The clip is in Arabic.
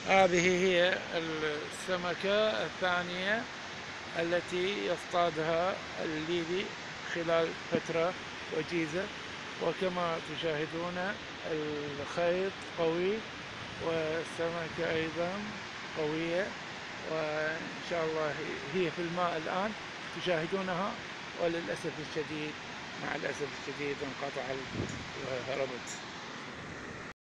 هذه هي السمكة الثانية التي يصطادها الليبي خلال فترة وجيزة. وكما تشاهدون الخيط قوي والسمكة أيضا قوية، وإن شاء الله هي في الماء الآن تشاهدونها. وللأسف الشديد، مع الأسف الشديد، انقطع وهربت.